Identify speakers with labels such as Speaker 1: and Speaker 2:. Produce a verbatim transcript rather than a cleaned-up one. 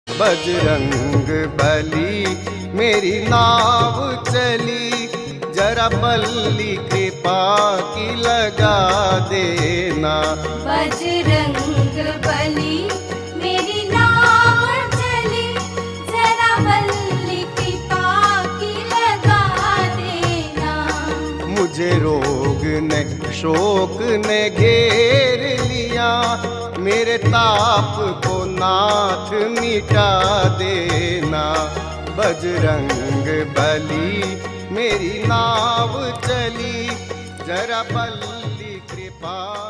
Speaker 1: बजरंग बली मेरी नाव चली, जरा बल्ली कृपा की लगा देना।
Speaker 2: बजरंग बली मेरी नाव चली, जरा बल्ली कृपा की लगा देना।
Speaker 1: मुझे रोग ने शोक ने घेर लिया, मेरे ताप को नाथ मिटा देना। बजरंग बली मेरी नाव चली, जरा बल्ली कृपा